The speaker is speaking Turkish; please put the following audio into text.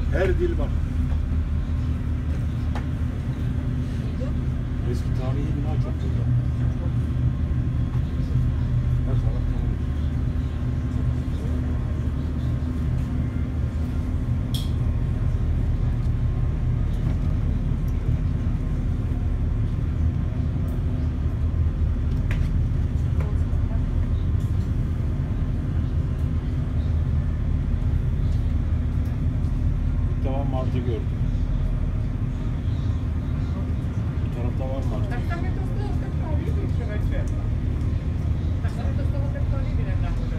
Her dil var. Eski tarihi bina çok güzel. Her taraf tarih. Bir defa martı gördüm. Bu tarafta var martı. También esto es todo libre,